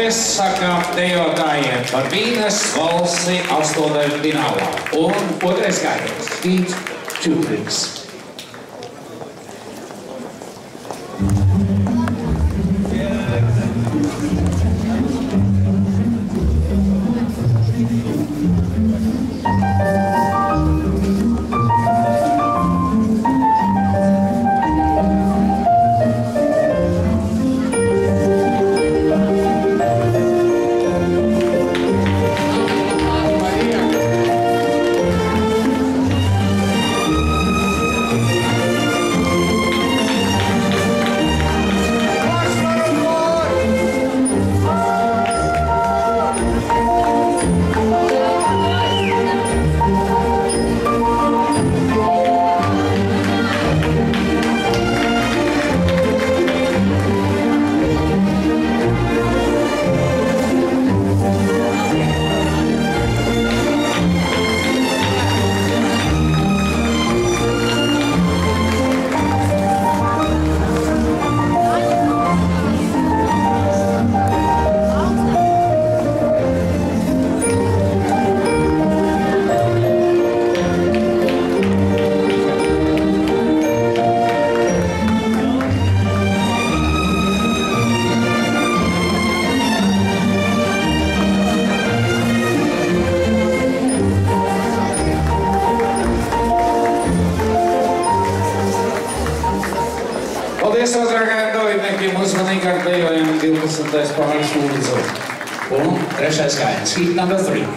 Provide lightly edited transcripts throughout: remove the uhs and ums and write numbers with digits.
Paldies sakām dejotājiem par Vīnes valsi 8. finālā. Un otrais skaidrs. Heat 2, please. Paldies otrākajiem dalībniekiem, uzmanīgāk dejojam 12. pāris lūdzu. Un trešais skaidrs, Heat number 3.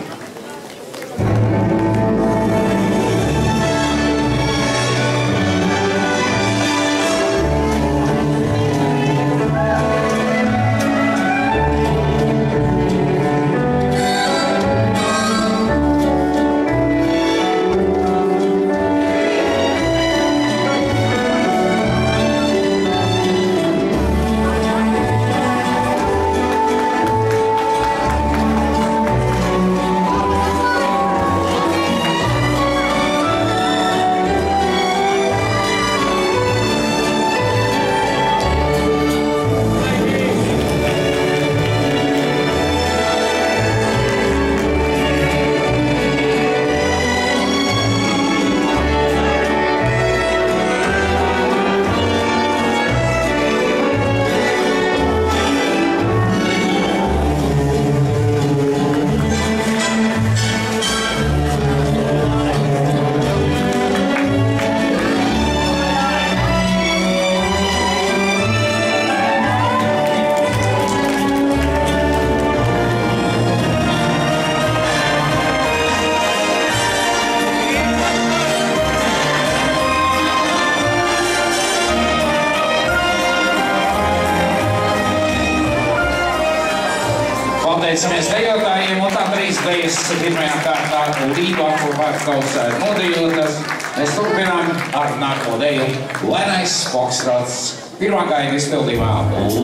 Pateicamies dejotājiem, un tā 3 dejas pirmajā kārtā Rīga apkopāt kausā ir nodejotas. Mēs turpinām ar nākamo deju Lenais Foxtrots pirmā gaiga izpildījumā.